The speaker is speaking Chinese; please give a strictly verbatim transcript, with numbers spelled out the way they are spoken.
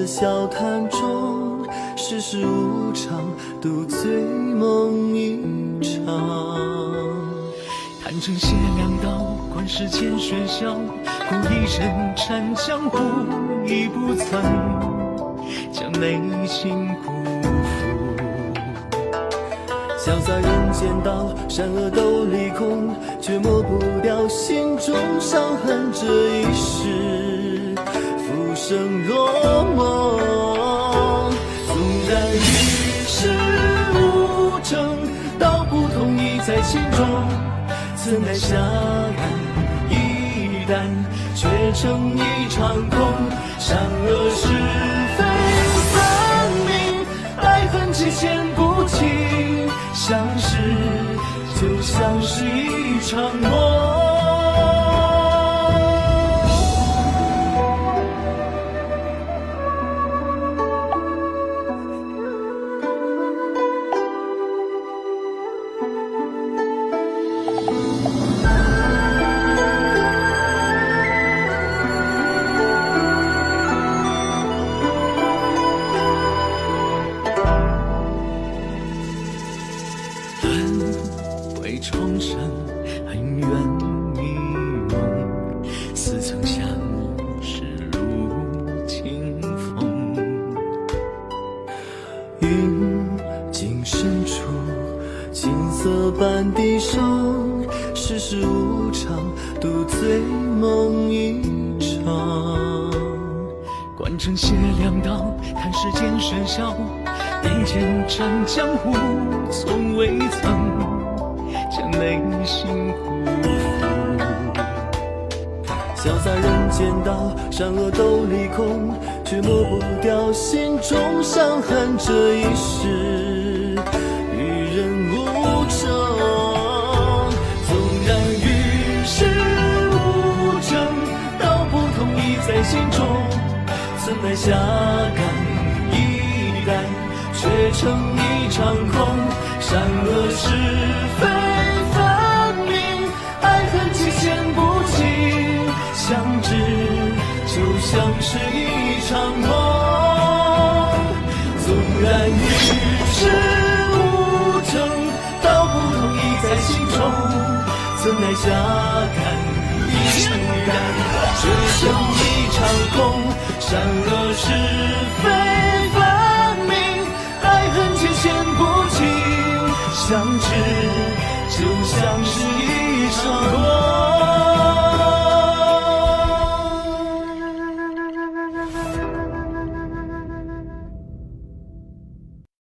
笑谈中，世事无常，独醉梦一场。 谈成谢两道，观世间喧嚣，故一人禅江湖，亦不曾将内心辜负。 潇洒人间道，善恶都离空，却抹不掉心中伤痕。这一世浮生若梦，纵然与世无争，道不同意在心中。怎奈下岸一旦，却成一场空。善恶是非分明，爱恨之间不清，相识就像是一场梦。 重生恩怨迷梦，似曾相识如清风。 云境深处，金色般低声，世事无常，独醉梦一场。 观成谢两道，看世间喧嚣，并肩战江湖，从未曾将内心辜负。 潇洒人间道，善恶都离空，却抹不掉心中伤痕。这一世与人无争，纵然与世无争，道不同意在心中。怎奈下岸一旦，却成一场空。善恶是非分明，爱恨之间不清，相知就像是一场梦。纵然与世无争，道不同意在心中。怎奈下岸一旦，却成一场空。善恶是非分明，爱恨之间不清，相知就像是一场梦。